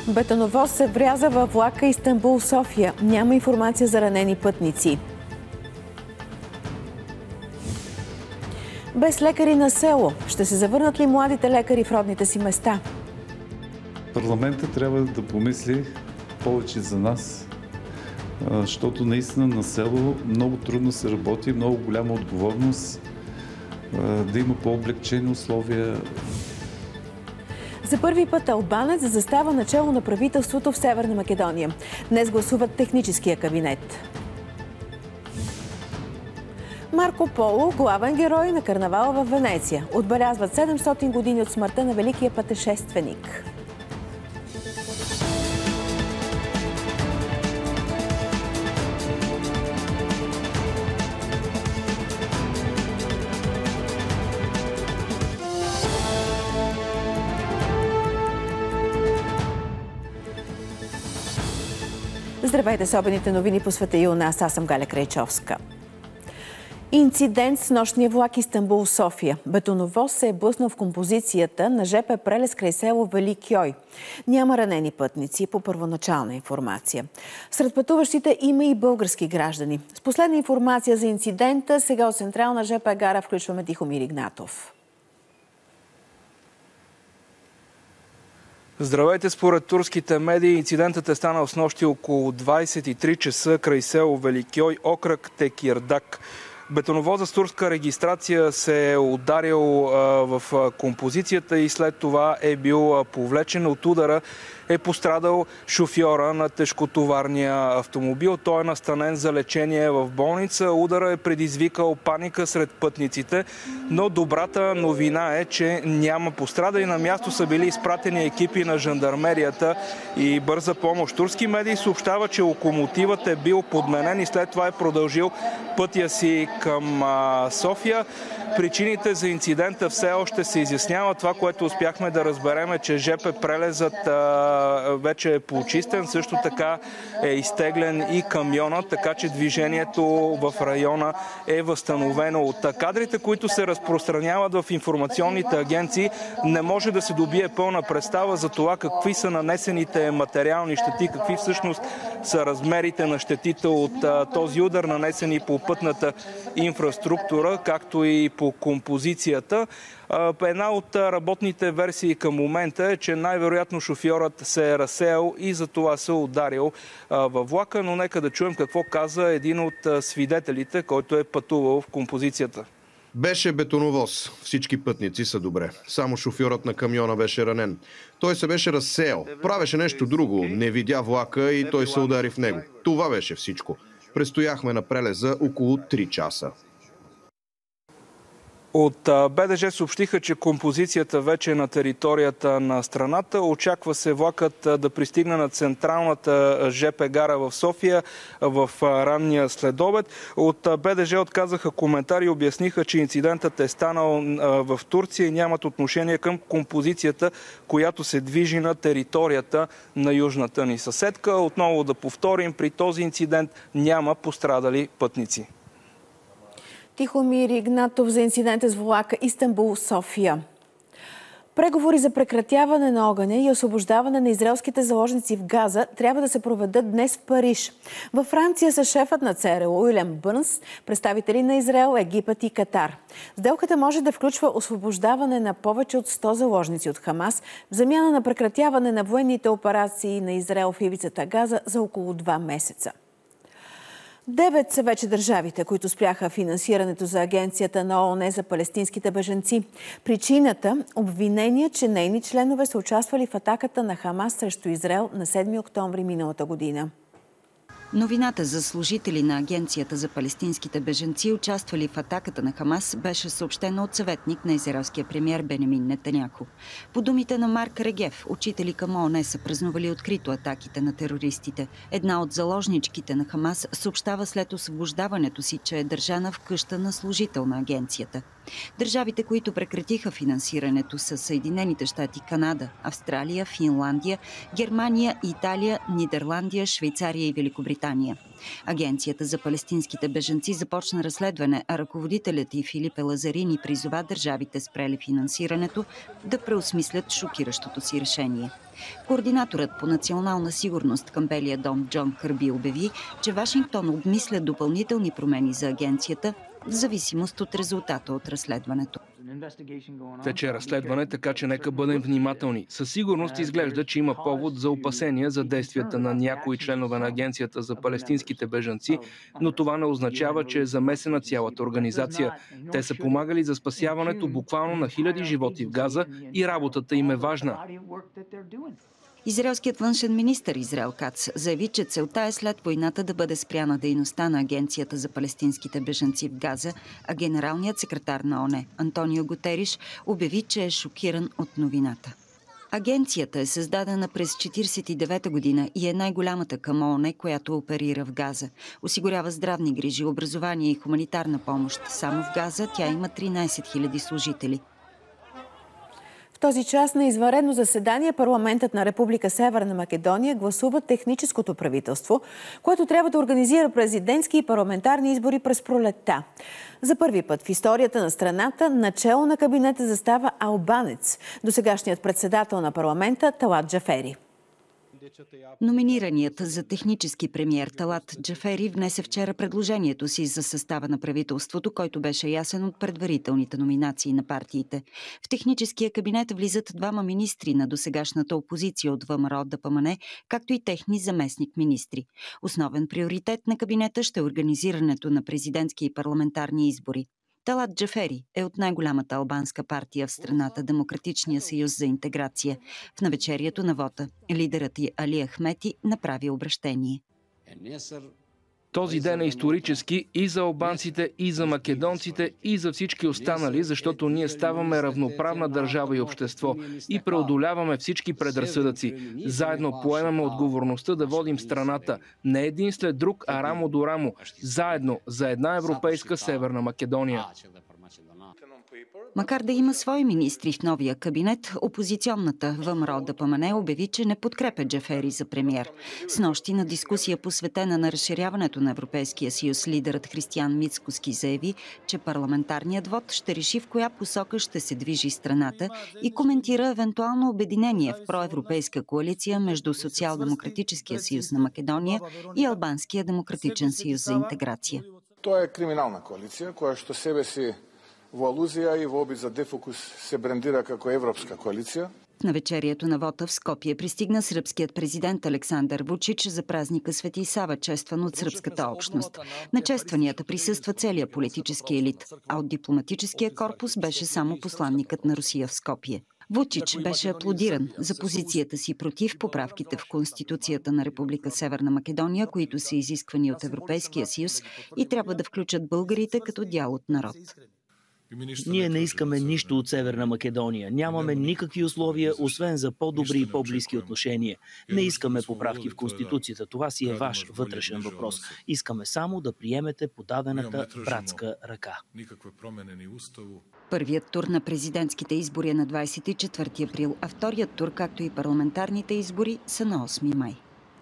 Бетоновоз се вряза във влака Истанбул-София. Няма информация за ранени пътници. Без лекари на село. Ще се завърнат ли младите лекари в родните си места? Парламентът трябва да помисли повече за нас, защото наистина на село много трудно се работи, много голяма отговорност, да има по-облекчени условия. За първи път албанец застава начело на правителството в Северна Македония. Днес гласуват техническия кабинет. Марко Поло, главен герой на карнавала в Венеция. Отбелязват 700 години от смъртта на великия пътешественик. Здравейте с обедните новини по света и у нас. Аз съм Галя Крайчовска. Инцидент с нощния влак Истанбул-София. Бетоновоз се е блъснал в композицията на ЖП прелез край село Великьой. Няма ранени пътници по първоначална информация. Сред пътуващите има и български граждани. С последна информация за инцидента сега от централна ЖП гара включваме Тихомир Игнатов. Здравейте, според турските медии инцидентът е станал снощи около 23 часа край село Великьой, окръг Текирдак. Бетоновозът с турска регистрация се е ударил в композицията и след това е бил повлечен. От удара е пострадал шофьора на тежкотоварния автомобил. Той е настанен за лечение в болница. Удара е предизвикал паника сред пътниците, но добрата новина е, че няма пострадали. На място са били изпратени екипи на жандармерията и бърза помощ. Турски медии съобщава, че локомотивът е бил подменен и след това е продължил пътя си към София. Причините за инцидента все още се изясняват. Това, което успяхме да разберем, е, че ЖП прелезът вече е почистен. Също така е изтеглен и камионът, така че движението в района е възстановено. От кадрите, които се разпространяват в информационните агенции, не може да се добие пълна представа за това какви са нанесените материални щети, какви всъщност са размерите на щетите от този удар, нанесени по пътната инфраструктура, както и по композицията. Една от работните версии към момента е, че най-вероятно шофьорът се е разсеял и за това се ударил във влака, но нека да чуем какво каза един от свидетелите, който е пътувал в композицията. Беше бетоновоз. Всички пътници са добре. Само шофьорът на камиона беше ранен. Той се беше разсеял. Правеше нещо друго. Не видя влака и той се удари в него. Това беше всичко. Престояхме на прелеза около 3 часа. От БДЖ съобщиха, че композицията вече е на територията на страната. Очаква се влакът да пристигне на централната ЖП гара в София в ранния следобед. От БДЖ отказаха коментари и обясниха, че инцидентът е станал в Турция и нямат отношение към композицията, която се движи на територията на южната ни съседка. Отново да повторим, при този инцидент няма пострадали пътници. Тихомир Игнатов за инцидента с влака Истанбул-София. Преговори за прекратяване на огъня и освобождаване на израелските заложници в Газа трябва да се проведат днес в Париж. Във Франция са шефът на ЦРУ Уилям Бърнс, представители на Израел, Египет и Катар. Сделката може да включва освобождаване на повече от 100 заложници от Хамас в замяна на прекратяване на военните операции на Израел в ивицата Газа за около 2 месеца. 9 са вече държавите, които спряха финансирането за Агенцията на ООН за палестинските бежанци. Причината – обвинение, че нейни членове са участвали в атаката на Хамас срещу Израел на 7 октомври миналата година. Новината за служители на Агенцията за палестинските бежанци, участвали в атаката на Хамас, беше съобщена от съветник на израелския премиер Бенямин Нетаняху. По думите на Марк Регев, учители към ООН са празнували открито атаките на терористите. Една от заложничките на Хамас съобщава след освобождаването си, че е държана в къща на служител на агенцията. Държавите, които прекратиха финансирането, са Съединените щати, Канада, Австралия, Финландия, Германия, Италия, Нидерландия, Швейцария и Великобритания. Великобритания. Агенцията за палестинските бежанци започна разследване, а ръководителят й Филипе Лазарини призова държавите, спрели финансирането, да преосмислят шокиращото си решение. Координаторът по национална сигурност към Белия дом Джон Кърби обяви, че Вашингтон обмисля допълнителни промени за агенцията в зависимост от резултата от разследването. Тече разследване, така че нека бъдем внимателни. Със сигурност изглежда, че има повод за опасения за действията на някои членове на Агенцията за палестинските бежанци, но това не означава, че е замесена цялата организация. Те са помагали за спасяването буквално на хиляди животи в Газа и работата им е важна. Израелският външен министър Израел Кац заяви, че целта е след войната да бъде спряна дейността на Агенцията за палестинските бежанци в Газа, а генералният секретар на ООН Антонио Гутериш обяви, че е шокиран от новината. Агенцията е създадена през 1949 година и е най-голямата към ООН, която оперира в Газа. Осигурява здравни грижи, образование и хуманитарна помощ. Само в Газа тя има 13 000 служители. В този час на извънредно заседание парламентът на Република Северна Македония гласува техническото правителство, което трябва да организира президентски и парламентарни избори през пролетта. За първи път в историята на страната начело на кабинета застава албанец, досегашният председател на парламента Талат Джафери. Номинираният за технически премиер Талат Джафери внесе вчера предложението си за състава на правителството, който беше ясен от предварителните номинации на партиите. В техническия кабинет влизат двама министри на досегашната опозиция от ВМРО ДПМН, както и техни заместник-министри. Основен приоритет на кабинета ще е организирането на президентски и парламентарни избори. Талат Джафери е от най-голямата албанска партия в страната, Демократичния съюз за интеграция. В навечерието на вота лидерът й Али Ахмети направи обръщение. Този ден е исторически и за албанците, и за македонците, и за всички останали, защото ние ставаме равноправна държава и общество и преодоляваме всички предразсъдъци. Заедно поемаме отговорността да водим страната не един след друг, а рамо до рамо. Заедно за една европейска Северна Македония. Макар да има свои министри в новия кабинет, опозиционната ВМРО ДПМН обяви, че не подкрепя Джафери за премиер. Снощи на дискусия, посветена на разширяването на Европейския съюз, лидерът Християн Мицкоски заяви, че парламентарният вод ще реши в коя посока ще се движи страната и коментира евентуално обединение в проевропейска коалиция между Социал-демократическия съюз на Македония и Албанския демократичен съюз за интеграция. Това е криминална коалиция, която што себе си во алузија и во обид за дефокус се брендира како европска коалиция. В навечерието на вота в Скопие пристигна сръбският президент Александър Вучич за празника Свети Сава, честван от сръбската общност. На честванията присъства целият политически елит, а от дипломатическия корпус беше само посланникът на Русия в Скопие. Вучич беше аплодиран за позицията си против поправките в Конституцията на Република Северна Македония, които са изисквани от Европейския съюз и трябва да включат българите като дял от народ. Ние не искаме нищо от Северна Македония. Нямаме никакви условия, освен за по-добри и по-близки отношения. Не искаме поправки в Конституцията. Това си е ваш вътрешен въпрос. Искаме само да приемете подадената братска ръка. Първият тур на президентските избори е на 24 април, а вторият тур, както и парламентарните избори, са на 8 май.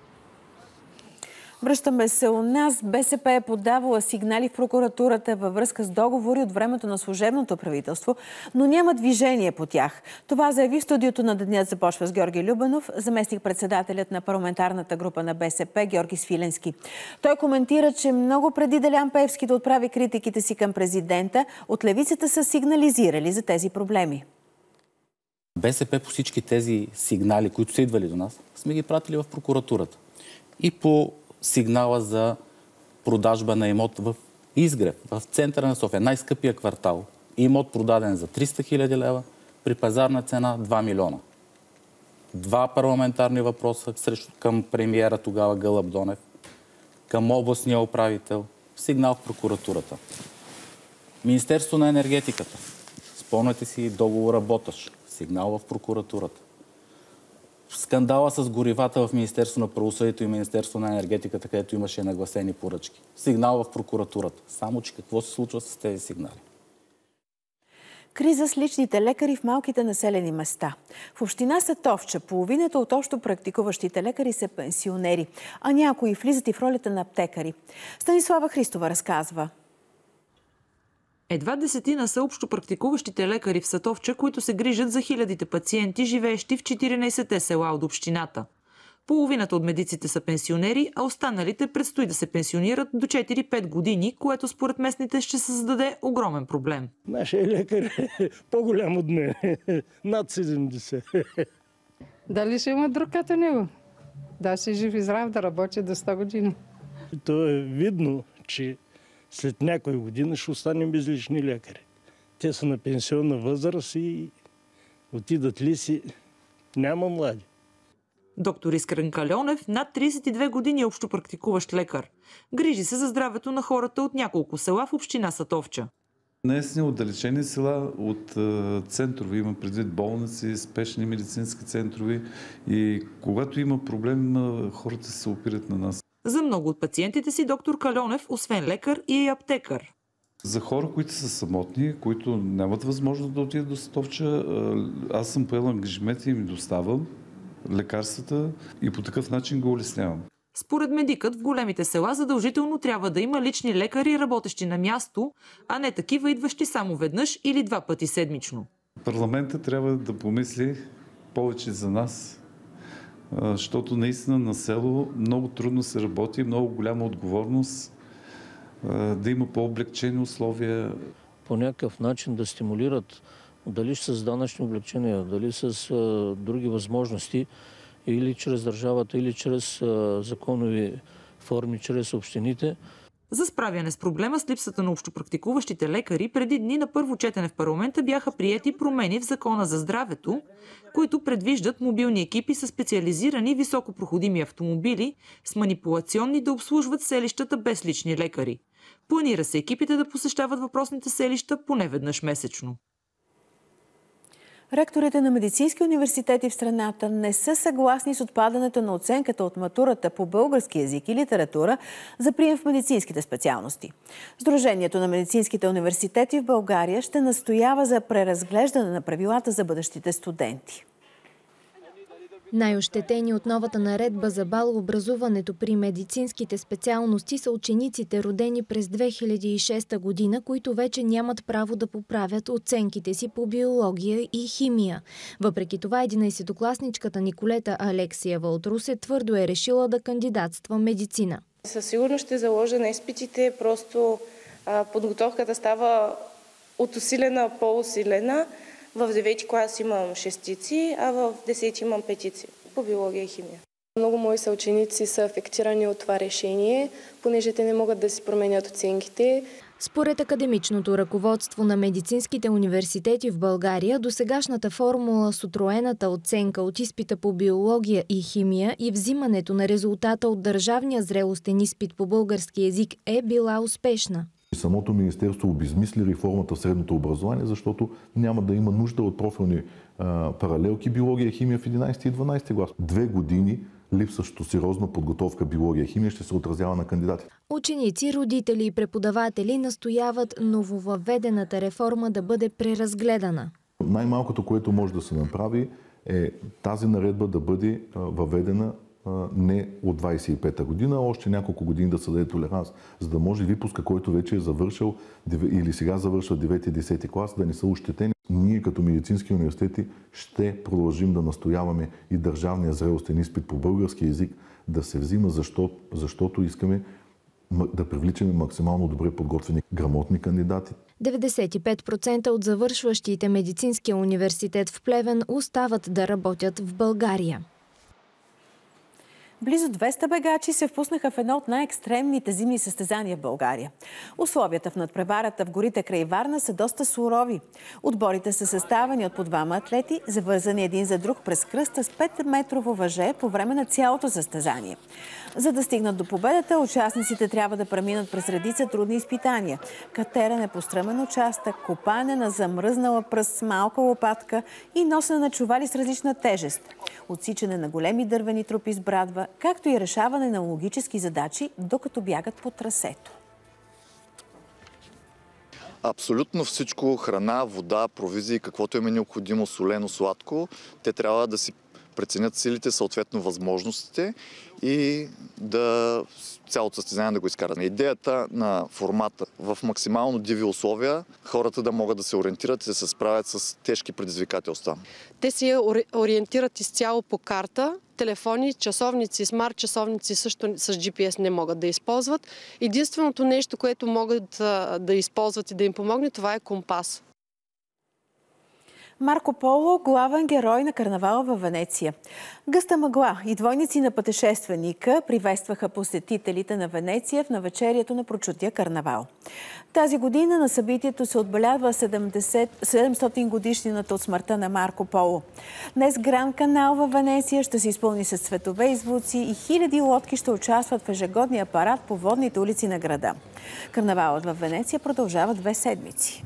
Връщаме се у нас. БСП е подавала сигнали в прокуратурата във връзка с договори от времето на служебното правителство, но няма движение по тях. Това заяви в студиото на Денят започва с Георги Любенов, заместник-председателят на парламентарната група на БСП Георги Свиленски. Той коментира, че много преди Делян Пеевски да отправи критиките си към президента, от левицата са сигнализирали за тези проблеми. БСП по всички тези сигнали, които са идвали до нас, сме ги пратили в прокуратурата. И по сигнала за продажба на имот в Изгрев, в центъра на София, най-скъпия квартал. Имот продаден за 300 000 лева, при пазарна цена 2 милиона. Два парламентарни въпроса към премиера тогава Гълъб Донев, към областния управител, сигнал в прокуратурата. Министерство на енергетиката. Спомняте си договора Боташ, сигнал в прокуратурата. Скандала с горивата в Министерство на правосъдието и Министерство на енергетиката, където имаше нагласени поръчки. Сигнал в прокуратурата. Само че какво се случва с тези сигнали? Криза с личните лекари в малките населени места. В община Сатовча половината от общо практикуващите лекари са пенсионери, а някои влизат и в ролята на аптекари. Станислава Христова разказва. Едва 10 са общо практикуващите лекари в Сатовча, които се грижат за хилядите пациенти, живеещи в 14-те села от общината. Половината от медиците са пенсионери, а останалите предстои да се пенсионират до 4-5 години, което според местните ще създаде огромен проблем. Нашия лекар е по-голям от мен, над 70. Дали ще има друг като него? Да си жив и здрав да работи до 100 години. То е видно, че след някоя година ще останем без лични лекари. Те са на пенсионна възраст и отидат ли си, няма млади. Доктор Искрен Калионев, над 32 години общопрактикуващ лекар. Грижи се за здравето на хората от няколко села в община Сатовча. Наистина отдалечени села от центрове, има предвид болници, спешни медицински центрови и когато има проблем, хората се опират на нас. За много от пациентите си доктор Калионев, освен лекар, и е аптекар. За хора, които са самотни, които нямат възможност да отидат до Сатовча, аз съм поел ангажимент и им доставам лекарствата и по такъв начин го улеснявам. Според медикът, в големите села задължително трябва да има лични лекари, работещи на място, а не такива, идващи само веднъж или 2 пъти седмично. Парламентът трябва да помисли повече за нас, защото наистина на село много трудно се работи, много голяма отговорност, да има по-облегчени условия. По някакъв начин да стимулират, дали с данъчни облегчения, дали с други възможности, или чрез държавата, или чрез законови форми, чрез общините. За справяне с проблема с липсата на общопрактикуващите лекари, преди дни на първо четене в парламента бяха приети промени в Закона за здравето, които предвиждат мобилни екипи с специализирани високопроходими автомобили с манипулационни да обслужват селищата без лични лекари. Планира се екипите да посещават въпросните селища поне веднъж месечно. Ректорите на медицински университети в страната не са съгласни с отпадането на оценката от матурата по български език и литература за прием в медицинските специалности. Сдружението на медицинските университети в България ще настоява за преразглеждане на правилата за бъдещите студенти. Най-ощетени от новата наредба за балообразуването при медицинските специалности са учениците, родени през 2006 година, които вече нямат право да поправят оценките си по биология и химия. Въпреки това, 11-класничката Николета Алексиева от Русе твърдо е решила да кандидатства медицина. Със сигурност ще заложа на изпитите, просто подготовката става от усилена по-усилена. В 9-ти клас имам шестици, а в 10-ти имам петици по биология и химия. Много мои съученици са афектирани от това решение, понеже те не могат да си променят оценките. Според академичното ръководство на медицинските университети в България, досегашната формула с утроената оценка от изпита по биология и химия и взимането на резултата от държавния зрелостен изпит по български език е била успешна. Самото министерство обезмисли реформата в средното образование, защото няма да има нужда от профилни паралелки биология и химия в 11 и 12 клас. 2 години липсващо сериозна подготовка биология и химия ще се отразява на кандидатите. Ученици, родители и преподаватели настояват нововъведената реформа да бъде преразгледана. Най-малкото, което може да се направи, е тази наредба да бъде въведена не от 25-та година, а още няколко години да се даде толеранс, за да може випуска, който вече е завършил или сега завършва 9-10 клас, да не са ощетени. Ние като медицински университети ще продължим да настояваме и държавния зрелостен изпит по български език да се взима, защото искаме да привличаме максимално добре подготвени, грамотни кандидати. 95% от завършващите медицинския университет в Плевен остават да работят в България. Близо 200 бегачи се впуснаха в едно от най-екстремните зимни състезания в България. Условията в надпреварата в горите край Варна са доста сурови. Отборите са съставени от по 2 атлети, завързани един за друг през кръста с 5-метрово въже по време на цялото състезание. За да стигнат до победата, участниците трябва да преминат през редица трудни изпитания. Катерене по стръмен участък, копане на замръзнала пръст с малка лопатка и носене на чували с различна тежест. Отсичане на големи дървени трупи с брадва, както и решаване на логически задачи, докато бягат по трасето. Абсолютно всичко, храна, вода, провизии, каквото им е необходимо, солено, сладко, те трябва да си преценят силите, съответно възможностите и да цялото състезание да го изкарат. Идеята на формата в максимално диви условия, хората да могат да се ориентират и да се справят с тежки предизвикателства. Те се ориентират изцяло по карта. Телефони, часовници, смарт часовници също с GPS не могат да използват. Единственото нещо, което могат да използват и да им помогне, това е компас. Марко Поло – главен герой на карнавала във Венеция. Гъста мъгла и двойници на пътешественика приветстваха посетителите на Венеция в навечерието на прочутия карнавал. Тази година на събитието се отбелязва 700 годишнината от смъртта на Марко Поло. Днес Гранд Канал във Венеция ще се изпълни с цветове и звуци и хиляди лодки ще участват в ежегодния парад по водните улици на града. Карнавалът във Венеция продължава 2 седмици.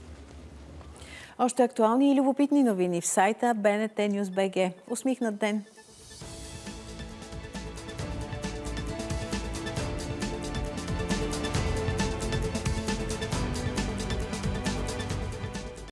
Още актуални и любопитни новини в сайта BNT News BG. Усмихнат ден!